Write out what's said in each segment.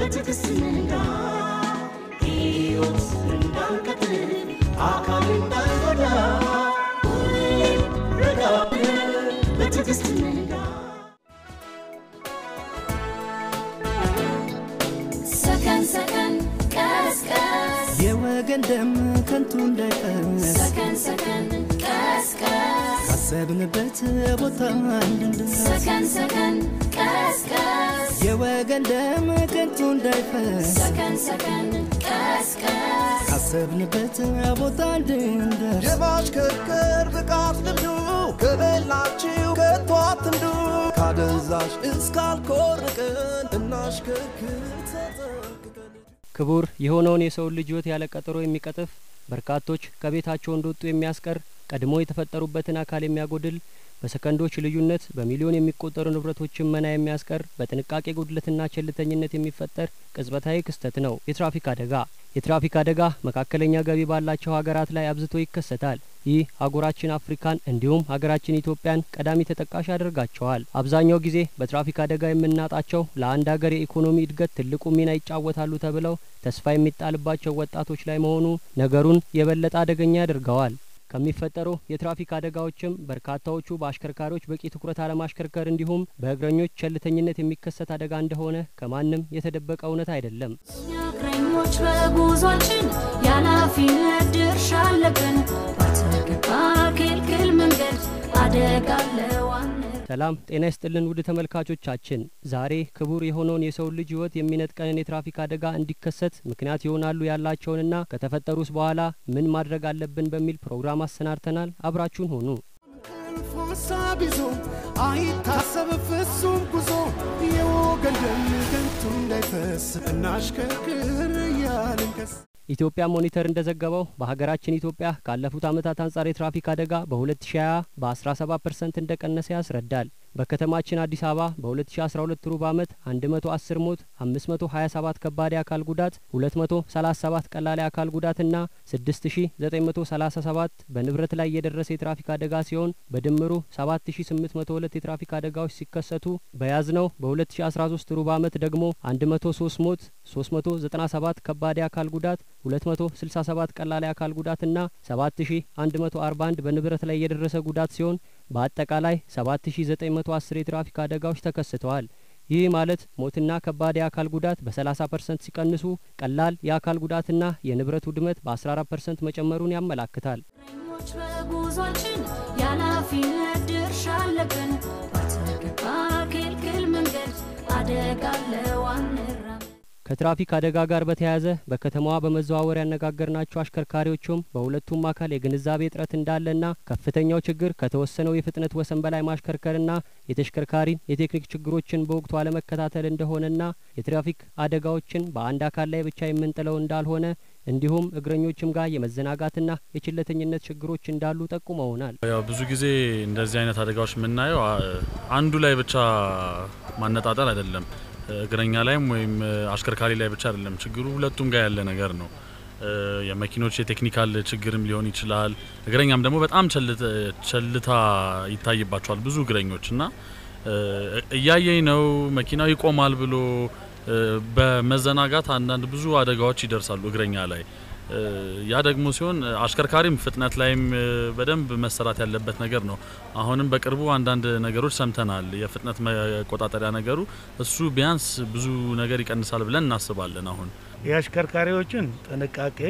በትዕግስት እንዳ ሕይወት እንዳንቀጥል አካል እንዳንጎዳ ሁሌም ረጋ ብለን በትዕግስት እንዳ ሰከን ሰከን ቀስ ቀስ የወገን ደም ከንቱ እንዳይፈስ ሰከን ሰከን ቀስ ቀስ ካሰብንበት ቦታ እንድንደርስ ሰከን ሰከን ቀስ ቀስ የወገን ደም ከንቱ እንዳይፈስ ሰከን ሰከን ቀስ ቀስ ካሰብንበት ቦታ እንድንደርስ የማሽከርከር ብቃት ልምዱ ከሌላችሁ ከቶ አትንዱ ካደንዛዥ እስካልኮርቅን እናሽከርክር ተጠንቅቀን ክቡር የሆነውን የሰው ልጅ ሕይወት ያለ ቀጠሮ የሚቀጥፍ በርካቶች ከቤታቸው እንደወጡ የሚያስቀር ቀድሞ የተፈጠሩበትን አካል የሚያጎድል በሰከንዶች ልዩነት በሚሊዮን የሚቆጠሩ ንብረቶችን መና የሚያስቀር በጥንቃቄ ጉድለትና ቸልተኝነት የሚፈጠር ቅጽበታዊ ክስተት ነው የትራፊክ አደጋ። የትራፊክ አደጋ መካከለኛ ገቢ ባላቸው ሀገራት ላይ አብዝቶ ይከሰታል። ይህ አህጉራችን አፍሪካን እንዲሁም ሀገራችን ኢትዮጵያን ቀዳሚ ተጠቃሽ ያደርጋቸዋል። አብዛኛው ጊዜ በትራፊክ አደጋ የምናጣቸው ለአንድ ሀገር የኢኮኖሚ እድገት ትልቁ ሚና ይጫወታሉ ተብለው ተስፋ የሚጣልባቸው ወጣቶች ላይ መሆኑ ነገሩን የበለጠ አደገኛ ያደርገዋል። ከሚፈጠሩ የትራፊክ አደጋዎችም በርካታዎቹ በአሽከርካሪዎች በቂ ትኩረት አለማሽከርከር እንዲሁም በእግረኞች ቸልተኝነት የሚከሰት አደጋ እንደሆነ ከማንም የተደበቀ እውነት አይደለም። እግረኞች በጉዟችን ያላፊነት ድርሻ አለብን ባልተገባ ክልክል መንገድ አደጋ ለዋን ሰላም ጤና ይስጥልን ውድ ተመልካቾቻችን፣ ዛሬ ክቡር የሆነውን የሰው ልጅ ሕይወት የሚነጥቀን የትራፊክ አደጋ እንዲከሰት ምክንያት ይሆናሉ ያላቸውንና ከተፈጠሩስ በኋላ ምን ማድረግ አለብን በሚል ፕሮግራም አሰናድተናል። አብራችሁን ሆኑ። ፋሳቢዞ አይታሰብ ፍጹም ጉዞ የወገን ደም ከንቱ እንዳይፈስ እናሽከርክር ያልንከስ ኢትዮጵያ ሞኒተር እንደዘገበው በሀገራችን ኢትዮጵያ ካለፉት ዓመታት አንጻር የትራፊክ አደጋ በ2020 በ17% እንደቀነሰ ያስረዳል። በከተማችን አዲስ አበባ በ2012 ሩብ ዓመት 110 ሞት፣ 527 ከባድ የአካል ጉዳት፣ 237 ቀላል የአካል ጉዳትና 6937 በንብረት ላይ የደረሰ የትራፊክ አደጋ ሲሆን በድምሩ 7802 የትራፊክ አደጋዎች ሲከሰቱ በያዝነው በ2013 ሩብ ዓመት ደግሞ 103 ሞት፣ 397 ከባድ የአካል ጉዳት፣ 267 ቀላል የአካል ጉዳትና 7141 በንብረት ላይ የደረሰ ጉዳት ሲሆን በአጠቃላይ 7910 የትራፊክ አደጋዎች ተከስተዋል። ይህ ማለት ሞትና ከባድ የአካል ጉዳት በ30% ሲቀንሱ ቀላል የአካል ጉዳትና የንብረት ውድመት በ14% መጨመሩን ያመለክታል። እግረኞች በጉዟችን ያላፊነት ድርሻ አለብን ባልተገባ ክልክል መንገድ አደጋ ለዋን ከትራፊክ አደጋ ጋር በተያያዘ በከተማዋ በመዘዋወር ያነጋገርናቸው አሽከርካሪዎችም በሁለቱም አካል የግንዛቤ እጥረት እንዳለና ከፍተኛው ችግር ከተወሰነው የፍጥነት ወሰን በላይ ማሽከርከርና የተሽከርካሪ የቴክኒክ ችግሮችን በወቅቱ አለመከታተል እንደሆነና የትራፊክ አደጋዎችን በአንድ አካል ላይ ብቻ የምንጥለው እንዳልሆነ እንዲሁም እግረኞችም ጋር የመዘናጋትና የችለተኝነት ችግሮች እንዳሉ ጠቁመውናል። ያው ብዙ ጊዜ እንደዚህ አይነት አደጋዎች የምናየው አንዱ ላይ ብቻ ማነጣጠል አይደለም። እግረኛ ላይም ወይም አሽከርካሪ ላይ ብቻ አይደለም ችግሩ፣ ሁለቱም ጋር ያለ ነገር ነው። የመኪኖች የቴክኒካል ችግርም ሊሆን ይችላል። እግረኛም ደግሞ በጣም ቸልታ ይታይባቸዋል ብዙ እግረኞችና እያየኝ ነው መኪናው ይቆማል ብሎ በመዘናጋት አንዳንድ ብዙ አደጋዎች ይደርሳሉ እግረኛ ላይ። ያ ደግሞ ሲሆን አሽከርካሪም ፍጥነት ላይም በደንብ መሰራት ያለበት ነገር ነው። አሁንም በቅርቡ አንዳንድ ነገሮች ሰምተናል። የፍጥነት መቆጣጠሪያ ነገሩ እሱ ቢያንስ ብዙ ነገር ይቀንሳል ብለን እናስባለን። አሁን የአሽከርካሪዎችን ጥንቃቄ፣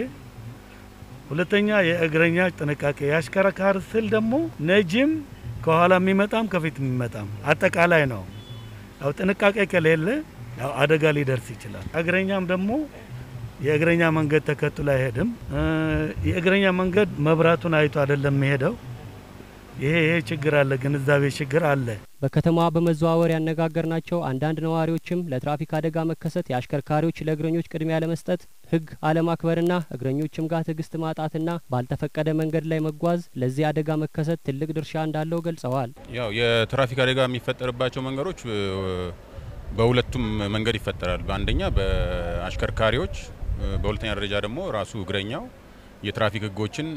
ሁለተኛ የእግረኛ ጥንቃቄ። የአሽከርካሪ ስል ደግሞ ነጂም ከኋላ የሚመጣም ከፊት የሚመጣም አጠቃላይ ነው። ያው ጥንቃቄ ከሌለ ያው አደጋ ሊደርስ ይችላል። እግረኛም ደግሞ የእግረኛ መንገድ ተከትሎ አይሄድም። የእግረኛ መንገድ መብራቱን አይቶ አይደለም የሚሄደው። ይሄ ችግር አለ፣ ግንዛቤ ችግር አለ። በከተማዋ በመዘዋወር ያነጋገርናቸው አንዳንድ ነዋሪዎችም ለትራፊክ አደጋ መከሰት የአሽከርካሪዎች ለእግረኞች ቅድሚያ ለመስጠት ሕግ አለማክበርና እግረኞችም ጋር ትዕግስት ማጣትና ባልተፈቀደ መንገድ ላይ መጓዝ ለዚህ አደጋ መከሰት ትልቅ ድርሻ እንዳለው ገልጸዋል። ያው የትራፊክ አደጋ የሚፈጠርባቸው መንገዶች በሁለቱም መንገድ ይፈጠራል። በአንደኛ በአሽከርካሪዎች፣ በሁለተኛ ደረጃ ደግሞ ራሱ እግረኛው የትራፊክ ሕጎችን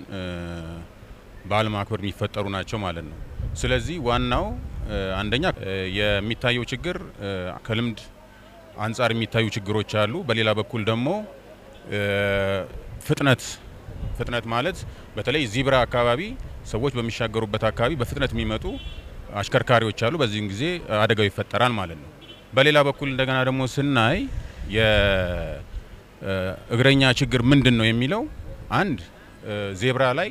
ባለማክበር የሚፈጠሩ ናቸው ማለት ነው። ስለዚህ ዋናው አንደኛ የሚታየው ችግር ከልምድ አንጻር የሚታዩ ችግሮች አሉ። በሌላ በኩል ደግሞ ፍጥነት ማለት በተለይ ዚብራ አካባቢ ሰዎች በሚሻገሩበት አካባቢ በፍጥነት የሚመጡ አሽከርካሪዎች አሉ። በዚህም ጊዜ አደጋው ይፈጠራል ማለት ነው። በሌላ በኩል እንደገና ደግሞ ስናይ የእግረኛ ችግር ምንድነው የሚለው አንድ ዜብራ ላይ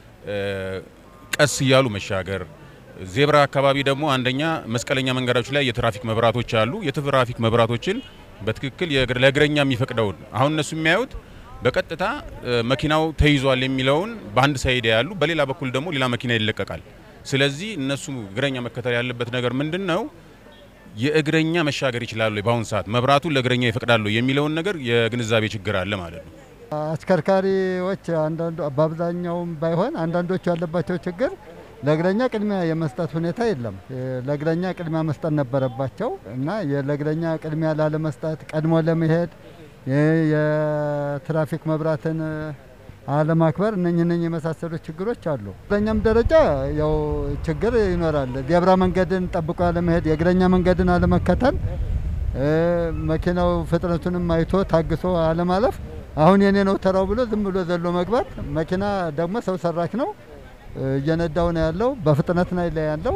ቀስ እያሉ መሻገር ዜብራ አካባቢ ደግሞ አንደኛ መስቀለኛ መንገዶች ላይ የትራፊክ መብራቶች አሉ። የትራፊክ መብራቶችን በትክክል ለእግረኛ የሚፈቅደውን አሁን እነሱ የሚያዩት በቀጥታ መኪናው ተይዟል የሚለውን በአንድ ሳይድ ያሉ በሌላ በኩል ደግሞ ሌላ መኪና ይለቀቃል። ስለዚህ እነሱ እግረኛ መከተል ያለበት ነገር ምንድነው የእግረኛ መሻገር ይችላል በአሁን ሰዓት መብራቱ ለእግረኛ ይፈቅዳል የሚለውን ነገር የግንዛቤ ችግር አለ ማለት ነው። አሽከርካሪዎች አንዳንዱ በአብዛኛውም ባይሆን አንዳንዶቹ ያለባቸው ችግር ለእግረኛ ቅድሚያ የመስጠት ሁኔታ የለም። ለእግረኛ ቅድሚያ መስጠት ነበረባቸው እና ለእግረኛ ቅድሚያ ላለመስጠት ቀድሞ ለመሄድ የትራፊክ መብራትን አለማክበር እነኚህ የመሳሰሉ ችግሮች አሉ። በእኛም ደረጃ ያው ችግር ይኖራል። ዜብራ መንገድን ጠብቆ አለመሄድ፣ የእግረኛ መንገድን አለመከተል፣ መኪናው ፍጥነቱንም አይቶ ታግሶ አለማለፍ፣ አሁን የኔ ነው ተራው ብሎ ዝም ብሎ ዘሎ መግባት፣ መኪና ደግሞ ሰው ሰራሽ ነው እየነዳው ነው ያለው በፍጥነት ላይ ያለው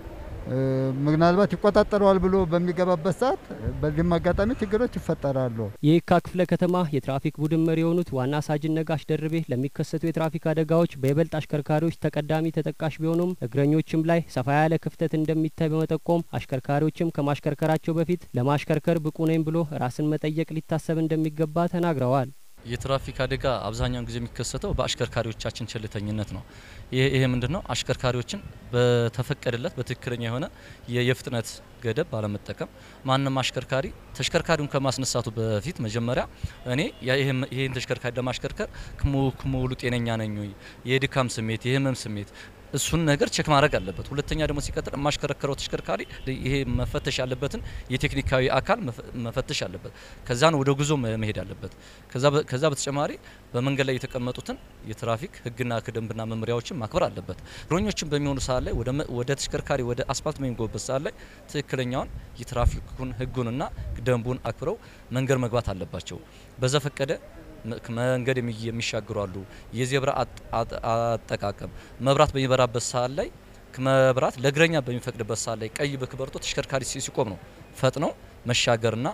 ምናልባት ይቆጣጠረዋል ብሎ በሚገባበት ሰዓት በዚህ አጋጣሚ ችግሮች ይፈጠራሉ። የካ ክፍለ ከተማ የትራፊክ ቡድን መሪ የሆኑት ዋና ሳጅን ነጋሽ ደርቤ ለሚከሰቱ የትራፊክ አደጋዎች በይበልጥ አሽከርካሪዎች ተቀዳሚ ተጠቃሽ ቢሆኑም እግረኞችም ላይ ሰፋ ያለ ክፍተት እንደሚታይ በመጠቆም አሽከርካሪዎችም ከማሽከርከራቸው በፊት ለማሽከርከር ብቁ ነኝ ብሎ ራስን መጠየቅ ሊታሰብ እንደሚገባ ተናግረዋል። የትራፊክ አደጋ አብዛኛውን ጊዜ የሚከሰተው በአሽከርካሪዎቻችን ቸልተኝነት ነው። ይሄ ምንድነው? አሽከርካሪዎችን በተፈቀደለት በትክክለኛ የሆነ የፍጥነት ገደብ ባለመጠቀም ማንንም አሽከርካሪ ተሽከርካሪውን ከማስነሳቱ በፊት መጀመሪያ እኔ ይሄን ተሽከርካሪ ለማሽከርከር ሙሉ ጤነኛ ነኝ ወይ የድካም ስሜት የህመም ስሜት እሱን ነገር ቼክ ማድረግ አለበት። ሁለተኛ ደግሞ ሲቀጥል ማሽከርከረው ተሽከርካሪ ይሄ መፈተሽ ያለበትን የቴክኒካዊ አካል መፈተሽ አለበት። ከዛን ወደ ጉዞ መሄድ አለበት። ከዛ በተጨማሪ በመንገድ ላይ የተቀመጡትን የትራፊክ ህግና ደንብና መመሪያዎችን ማክበር አለበት። እግረኞችን በሚሆኑ ሰዓት ላይ ወደ ተሽከርካሪ ወደ አስፋልት በሚጎበት ሰዓት ላይ ትክክለኛውን የትራፊኩን ህጉንና ደንቡን አክብረው መንገድ መግባት አለባቸው። በዘፈቀደ መንገድ የሚሻገሩ አሉ። የዜብራ አጠቃቀም መብራት በሚበራበት ሰዓት ላይ መብራት ለእግረኛ በሚፈቅድበት ሰዓት ላይ ቀይ በክበርቶ ተሽከርካሪ ሲቆም ነው ፈጥነው መሻገርና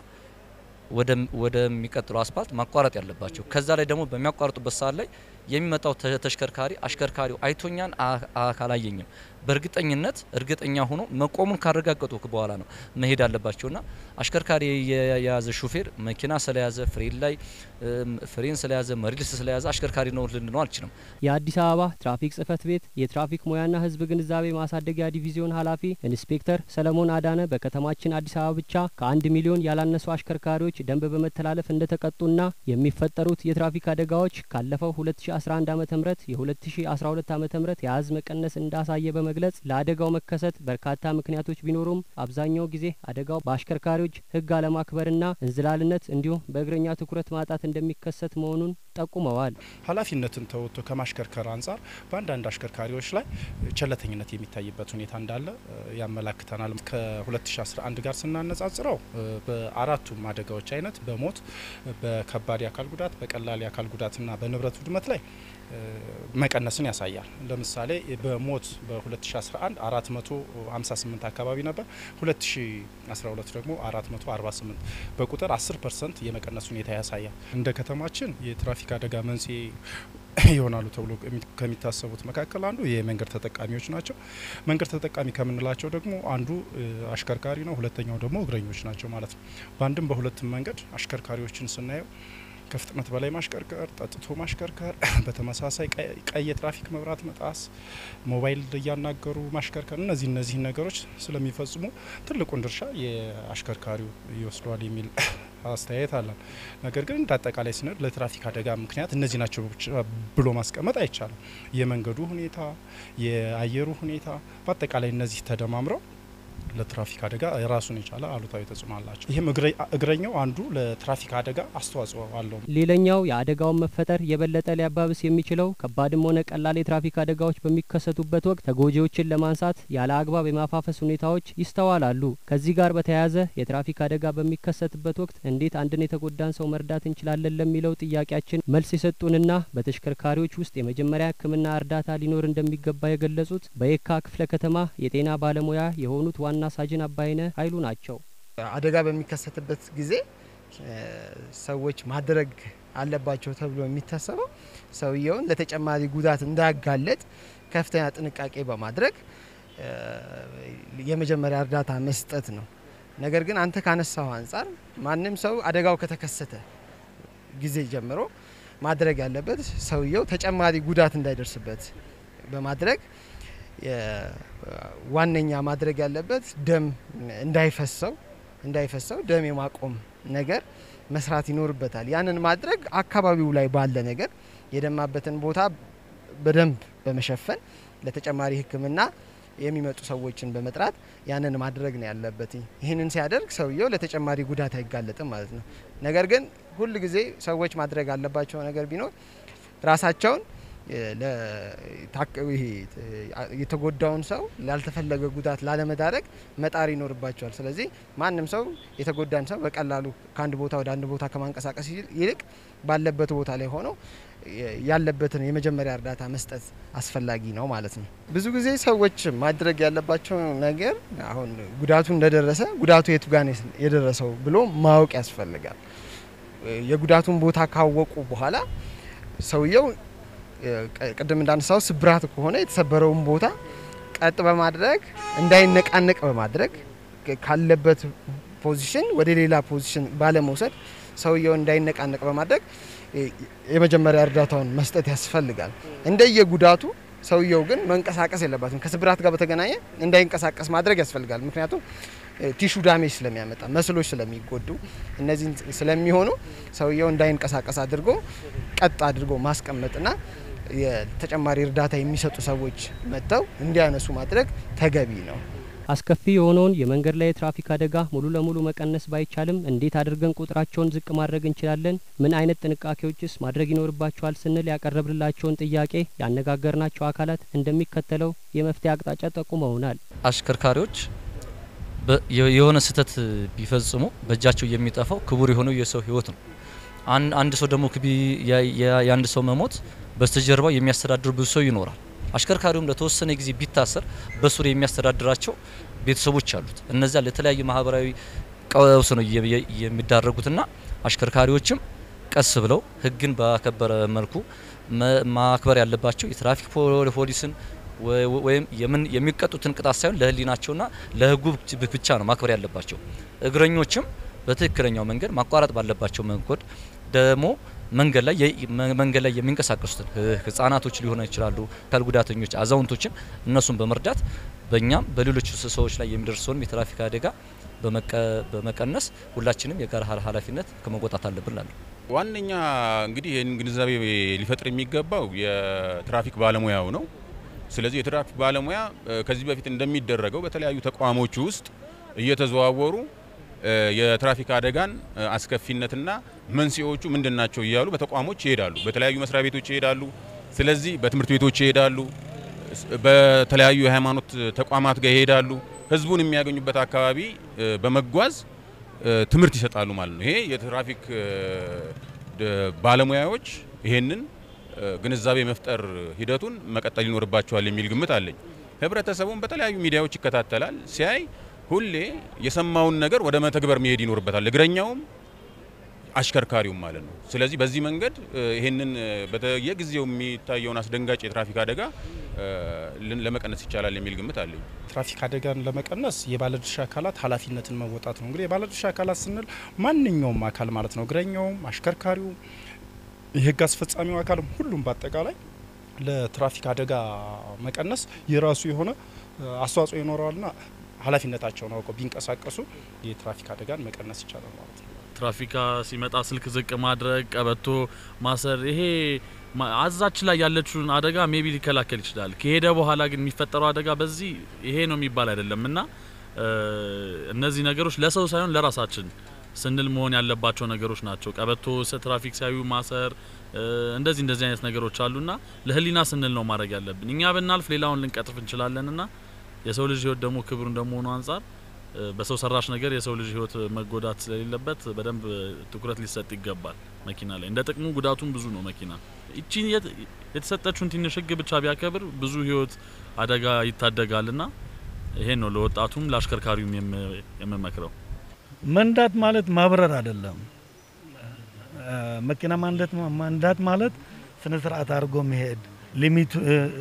ወደ የሚቀጥለው አስፋልት ማቋረጥ ያለባቸው። ከዛ ላይ ደግሞ በሚያቋርጡበት ሰዓት ላይ የሚመጣው ተሽከርካሪ አሽከርካሪው አይቶኛን አካላየኝም በእርግጠኝነት እርግጠኛ ሆኖ መቆሙን ካረጋገጡ በኋላ ነው መሄድ አለባቸውና አሽከርካሪ የያዘ ሹፌር መኪና ስለያዘ ፍሬን ስለያዘ መሪልስ ስለያዘ አሽከርካሪ ነው ልንለው አልችልም። የአዲስ አበባ ትራፊክ ጽህፈት ቤት የትራፊክ ሙያና ህዝብ ግንዛቤ ማሳደጊያ ዲቪዚዮን ኃላፊ ኢንስፔክተር ሰለሞን አዳነ በከተማችን አዲስ አበባ ብቻ ከ1 ሚሊዮን ያላነሱ አሽከርካሪዎች ደንብ በመተላለፍ እንደተቀጡና የሚፈጠሩት የትራፊክ አደጋዎች ካለፈው 2011 ዓ.ም የ2012 ዓ.ም የአዝ መቀነስ እንዳሳየ በመግለጽ ለአደጋው መከሰት በርካታ ምክንያቶች ቢኖሩም አብዛኛው ጊዜ አደጋው በአሽከርካሪዎች ህግ አለማክበርና እንዝላልነት እንዲሁም በእግረኛ ትኩረት ማጣት እንደሚከሰት መሆኑን ጠቁመዋል። ኃላፊነትን ተወጥቶ ከማሽከርከር አንጻር በአንዳንድ አሽከርካሪዎች ላይ ቸለተኝነት የሚታይበት ሁኔታ እንዳለ ያመላክተናል። ከ2011 ጋር ስናነጻጽረው በአራቱም አደጋዎች አይነት በሞት በከባድ የአካል ጉዳት በቀላል የአካል ጉዳትና በንብረት ውድመት ላይ መቀነስን ያሳያል። ለምሳሌ በሞት በ2011 458 አካባቢ ነበር። 2012 ደግሞ 448 በቁጥር 10% የመቀነስ ሁኔታ ያሳያል። እንደ ከተማችን የትራፊክ አደጋ መንስኤ ይሆናሉ ተብሎ ከሚታሰቡት መካከል አንዱ የመንገድ ተጠቃሚዎች ናቸው። መንገድ ተጠቃሚ ከምንላቸው ደግሞ አንዱ አሽከርካሪ ነው፣ ሁለተኛው ደግሞ እግረኞች ናቸው ማለት ነው። በአንድም በሁለቱም መንገድ አሽከርካሪዎችን ስናየው ከፍጥነት በላይ ማሽከርከር፣ ጠጥቶ ማሽከርከር፣ በተመሳሳይ ቀይ የትራፊክ መብራት መጣስ፣ ሞባይል እያናገሩ ማሽከርከር እነዚህ ነገሮች ስለሚፈጽሙ ትልቁን ድርሻ የአሽከርካሪው ይወስዷል የሚል አስተያየት አለን። ነገር ግን እንዳጠቃላይ ስንል ለትራፊክ አደጋ ምክንያት እነዚህ ናቸው ብሎ ማስቀመጥ አይቻልም። የመንገዱ ሁኔታ፣ የአየሩ ሁኔታ በአጠቃላይ እነዚህ ተደማምረው ለትራፊክ አደጋ የራሱን የቻለ አሉታዊ ተጽዕኖ አላቸው። ይሄም እግረኛው አንዱ ለትራፊክ አደጋ አስተዋጽኦ አለው። ሌላኛው የአደጋውን መፈጠር የበለጠ ሊያባብስ የሚችለው ከባድም ሆነ ቀላል የትራፊክ አደጋዎች በሚከሰቱበት ወቅት ተጎጂዎችን ለማንሳት ያለ አግባብ የማፋፈስ ሁኔታዎች ይስተዋላሉ። ከዚህ ጋር በተያያዘ የትራፊክ አደጋ በሚከሰትበት ወቅት እንዴት አንድን የተጎዳን ሰው መርዳት እንችላለን ለሚለው ጥያቄያችን መልስ የሰጡንና በተሽከርካሪዎች ውስጥ የመጀመሪያ ሕክምና እርዳታ ሊኖር እንደሚገባ የገለጹት በየካ ክፍለ ከተማ የጤና ባለሙያ የሆኑት ዋና ሳጅን አባይነ ኃይሉ ናቸው። አደጋ በሚከሰትበት ጊዜ ሰዎች ማድረግ አለባቸው ተብሎ የሚታሰበው ሰውየውን ለተጨማሪ ጉዳት እንዳያጋለጥ ከፍተኛ ጥንቃቄ በማድረግ የመጀመሪያ እርዳታ መስጠት ነው። ነገር ግን አንተ ካነሳው አንፃር ማንም ሰው አደጋው ከተከሰተ ጊዜ ጀምሮ ማድረግ ያለበት ሰውየው ተጨማሪ ጉዳት እንዳይደርስበት በማድረግ ዋነኛ ማድረግ ያለበት ደም እንዳይፈሰው ደም የማቆም ነገር መስራት ይኖርበታል። ያንን ማድረግ አካባቢው ላይ ባለ ነገር የደማበትን ቦታ በደንብ በመሸፈን ለተጨማሪ ሕክምና የሚመጡ ሰዎችን በመጥራት ያንን ማድረግ ነው ያለበት። ይህንን ሲያደርግ ሰውየው ለተጨማሪ ጉዳት አይጋለጥም ማለት ነው። ነገር ግን ሁሉ ጊዜ ሰዎች ማድረግ አለባቸው ነገር ቢኖር ራሳቸውን የተጎዳውን ሰው ላልተፈለገ ጉዳት ላለመዳረግ መጣር ይኖርባቸዋል። ስለዚህ ማንም ሰው የተጎዳን ሰው በቀላሉ ከአንድ ቦታ ወደ አንድ ቦታ ከማንቀሳቀስ ይልቅ ባለበት ቦታ ላይ ሆኖ ያለበትን የመጀመሪያ እርዳታ መስጠት አስፈላጊ ነው ማለት ነው። ብዙ ጊዜ ሰዎች ማድረግ ያለባቸው ነገር አሁን ጉዳቱ እንደደረሰ ጉዳቱ የቱ ጋር የደረሰው ብሎ ማወቅ ያስፈልጋል። የጉዳቱን ቦታ ካወቁ በኋላ ሰውየው ቀደም እንዳነሳው ስብራት ከሆነ የተሰበረውን ቦታ ቀጥ በማድረግ እንዳይነቃነቅ በማድረግ ካለበት ፖዚሽን ወደ ሌላ ፖዚሽን ባለመውሰድ ሰውየው እንዳይነቃነቅ በማድረግ የመጀመሪያ እርዳታውን መስጠት ያስፈልጋል። እንደየጉዳቱ ሰውየው ግን መንቀሳቀስ የለበትም። ከስብራት ጋር በተገናኘ እንዳይንቀሳቀስ ማድረግ ያስፈልጋል። ምክንያቱም ቲሹ ዳሜጅ ስለሚያመጣ መስሎች ስለሚጎዱ እነዚህ ስለሚሆኑ ሰውየው እንዳይንቀሳቀስ አድርጎ ቀጥ አድርጎ ማስቀመጥና የተጨማሪ እርዳታ የሚሰጡ ሰዎች መጥተው እንዲያነሱ ማድረግ ተገቢ ነው። አስከፊ የሆነውን የመንገድ ላይ የትራፊክ አደጋ ሙሉ ለሙሉ መቀነስ ባይቻልም እንዴት አድርገን ቁጥራቸውን ዝቅ ማድረግ እንችላለን? ምን አይነት ጥንቃቄዎችስ ማድረግ ይኖርባቸዋል ስንል ያቀረብንላቸውን ጥያቄ ያነጋገርናቸው አካላት እንደሚከተለው የመፍትሄ አቅጣጫ ጠቁመውናል። አሽከርካሪዎች የሆነ ስህተት ቢፈጽሙ በእጃቸው የሚጠፋው ክቡር የሆነው የሰው ህይወት ነው። አንድ ሰው ደግሞ የአንድ ሰው መሞት በስተጀርባው የሚያስተዳድር ብዙ ሰው ይኖራል። አሽከርካሪውም ለተወሰነ ጊዜ ቢታሰር በሱሪ የሚያስተዳድራቸው ቤተሰቦች አሉት። እነዚያ ለተለያዩ ማህበራዊ ቀውስ ነው የሚዳረጉትና አሽከርካሪዎችም ቀስ ብለው ህግን ባከበረ መልኩ ማክበር ያለባቸው የትራፊክ ፖሊስን ወይም የሚቀጡትን ቅጣት ሳይሆን ለህሊናቸውና ለህጉ ብቻ ነው ማክበር ያለባቸው። እግረኞችም በትክክለኛው መንገድ ማቋረጥ ባለባቸው መንገድ ደግሞ መንገድ ላይ የሚንቀሳቀሱትን ህፃናቶች ሊሆኑ ይችላሉ፣ አካል ጉዳተኞች፣ አዛውንቶችን እነሱን በመርዳት በእኛም በሌሎች ሰዎች ላይ የሚደርሰውን የትራፊክ አደጋ በመቀነስ ሁላችንም የጋራ ኃላፊነት ከመወጣት አለብን ማለት ነው። ዋነኛ እንግዲህ ይህን ግንዛቤ ሊፈጥር የሚገባው የትራፊክ ባለሙያው ነው። ስለዚህ የትራፊክ ባለሙያ ከዚህ በፊት እንደሚደረገው በተለያዩ ተቋሞች ውስጥ እየተዘዋወሩ የትራፊክ አደጋን አስከፊነትና መንስኤዎቹ ምንድናቸው እያሉ በተቋሞች ይሄዳሉ። በተለያዩ መስሪያ ቤቶች ይሄዳሉ። ስለዚህ በትምህርት ቤቶች ይሄዳሉ። በተለያዩ የሃይማኖት ተቋማት ጋር ይሄዳሉ። ህዝቡን የሚያገኙበት አካባቢ በመጓዝ ትምህርት ይሰጣሉ ማለት ነው። ይሄ የትራፊክ ባለሙያዎች ይሄንን ግንዛቤ መፍጠር ሂደቱን መቀጠል ይኖርባቸዋል የሚል ግምት አለኝ። ህብረተሰቡን በተለያዩ ሚዲያዎች ይከታተላል። ሲያይ ሁሌ የሰማውን ነገር ወደ መተግበር መሄድ ይኖርበታል፣ እግረኛውም አሽከርካሪውም ማለት ነው። ስለዚህ በዚህ መንገድ ይሄንን በየጊዜው የሚታየውን አስደንጋጭ የትራፊክ አደጋ ለመቀነስ ይቻላል የሚል ግምት አለኝ። ትራፊክ አደጋን ለመቀነስ የባለድርሻ አካላት ኃላፊነትን መወጣት ነው። እንግዲህ የባለድርሻ አካላት ስንል ማንኛውም አካል ማለት ነው። እግረኛውም፣ አሽከርካሪው፣ የህግ አስፈጻሚው አካልም ሁሉም በአጠቃላይ ለትራፊክ አደጋ መቀነስ የራሱ የሆነ አስተዋጽኦ ይኖረዋልና ኃላፊነታቸውን አውቀው ቢንቀሳቀሱ የትራፊክ አደጋን መቀነስ ይቻላል ማለት ነው። ትራፊካ ሲመጣ ስልክ ዝቅ ማድረግ፣ ቀበቶ ማሰር፣ ይሄ አዛች ላይ ያለችውን አደጋ ሜቢ ሊከላከል ይችላል። ከሄደ በኋላ ግን የሚፈጠረው አደጋ በዚህ ይሄ ነው የሚባል አይደለምና እነዚህ ነገሮች ለሰው ሳይሆን ለራሳችን ስንል መሆን ያለባቸው ነገሮች ናቸው። ቀበቶ ትራፊክ ሲያዩ ማሰር እንደዚህ አይነት ነገሮች አሉና ለህሊና ስንል ነው ማድረግ ያለብን። እኛ በእናልፍ ሌላውን ልንቀጥፍ እንችላለንና የሰው ልጅ ህይወት ደግሞ ክብር እንደሆነ አንፃር በሰው ሰራሽ ነገር የሰው ልጅ ህይወት መጎዳት ስለሌለበት በደንብ ትኩረት ሊሰጥ ይገባል። መኪና ላይ እንደ ጥቅሙ ጉዳቱም ብዙ ነው። መኪና እቺ የተሰጠችውን ትንሽ ህግ ብቻ ቢያከብር ብዙ ህይወት አደጋ ይታደጋልና ይሄን ነው ለወጣቱም ለአሽከርካሪውም የምመክረው። መንዳት ማለት ማብረር አይደለም። መኪና መንዳት ማለት ስነ ስርዓት አድርጎ መሄድ፣ ሊሚት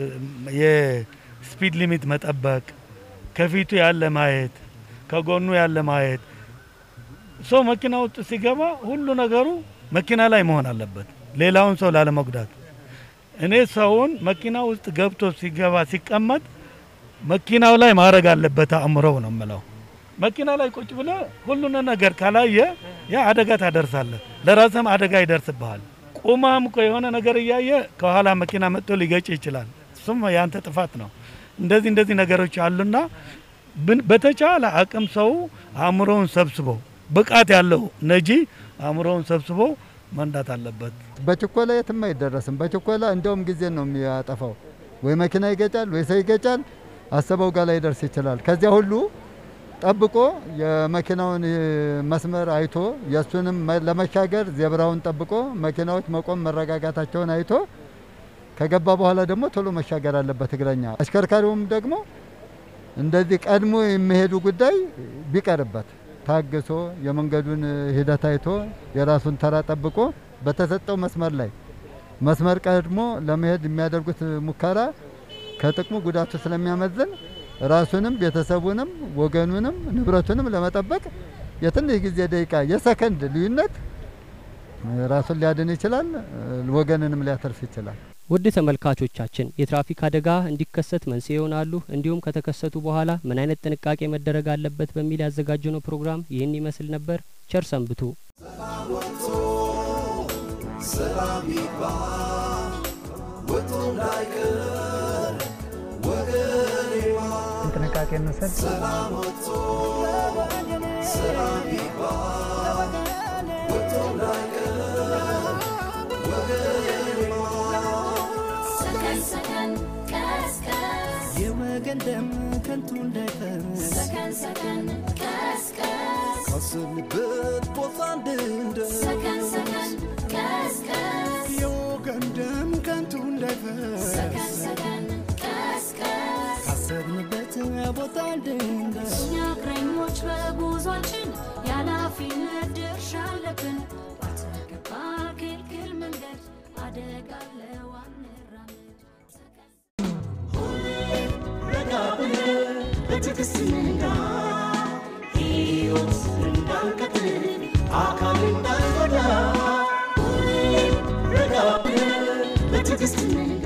የስፒድ ሊሚት መጠበቅ፣ ከፊቱ ያለ ማየት፣ ከጎኑ ያለ ማየት። ሰው መኪና ውስጥ ሲገባ ሁሉ ነገሩ መኪና ላይ መሆን አለበት፣ ሌላውን ሰው ላለመጉዳት። እኔ ሰውን መኪና ውስጥ ገብቶ ሲገባ ሲቀመጥ መኪናው ላይ ማድረግ አለበት አእምሮው ነው የምለው። መኪና ላይ ቁጭ ብለ ሁሉን ነገር ካላየ ያ አደጋ ታደርሳለህ፣ ለራስም አደጋ ይደርስብሃል። ቁማም የሆነ ነገር እያየ ከኋላ መኪና መጥቶ ሊገጭ ይችላል፣ እሱም ያንተ ጥፋት ነው። እንደዚህ ነገሮች አሉና በተቻለ አቅም ሰው አእምሮውን ሰብስቦ ብቃት ያለው ነጂ አእምሮውን ሰብስቦ መንዳት አለበት። በችኮላ የትም አይደረስም። በችኮላ እንደውም ጊዜ ነው የሚያጠፋው። ወይ መኪና ይገጫል ወይ ሰው ይገጫል፣ አሰበው ጋር ላይ ደርስ ይችላል። ከዚያ ሁሉ ጠብቆ የመኪናውን መስመር አይቶ የሱንም ለመሻገር ዜብራውን ጠብቆ መኪናዎች መቆም መረጋጋታቸውን አይቶ ከገባ በኋላ ደግሞ ቶሎ መሻገር አለበት እግረኛ። አሽከርካሪውም ደግሞ እንደዚህ ቀድሞ የሚሄዱ ጉዳይ ቢቀርበት ታግሶ የመንገዱን ሂደት አይቶ የራሱን ተራ ጠብቆ በተሰጠው መስመር ላይ መስመር ቀድሞ ለመሄድ የሚያደርጉት ሙከራ ከጥቅሙ ጉዳቱ ስለሚያመዝን ራሱንም ቤተሰቡንም ወገኑንም ንብረቱንም ለመጠበቅ የትንሽ ጊዜ ደቂቃ የሰከንድ ልዩነት ራሱን ሊያድን ይችላል፣ ወገንንም ሊያተርፍ ይችላል። ውድ ተመልካቾቻችን የትራፊክ አደጋ እንዲከሰት መንስኤ ይሆናሉ፣ እንዲሁም ከተከሰቱ በኋላ ምን አይነት ጥንቃቄ መደረግ አለበት በሚል ያዘጋጀነው ፕሮግራም ይህን ይመስል ነበር። ቸር ሰንብቱ። ጥንቃቄ እንውሰድ። የወገን ደም ከንቱ እንዳይፈስ ሰከን ሰከን ቀስቀስ ካሰብንበት ቦታ እንድንደርስ ሰከን ሰከን ቀስቀስ የወገን ደም ከንቱ እንዳይፈስ ሰከን ሰከን ቀስቀስ ካሰብንበት ቦታ እንድንደርስ እኛ እግረኞች በጉዟችን የኃላፊነት ድርሻ አለብን። ባልተገባ ክልክል መንገድ አደጋ አለው አንራመድ። በትዕግስት እንዳ ሕይወት እንዳንቀጥል አካል እንዳንጎዳ ረጋ ብለን በትዕግስት